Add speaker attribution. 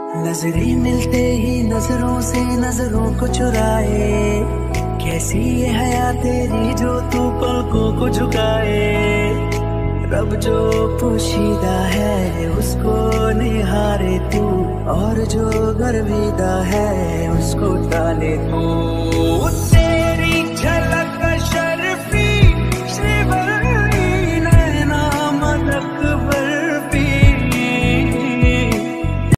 Speaker 1: नजरें मिलते ही नजरों से नजरों को चुराए, कैसी ये हया तेरी जो तू पलकों को झुकाए। रब जो पोशीदा है उसको निहारे तू, और जो गर्विदा है उसको टाले तू।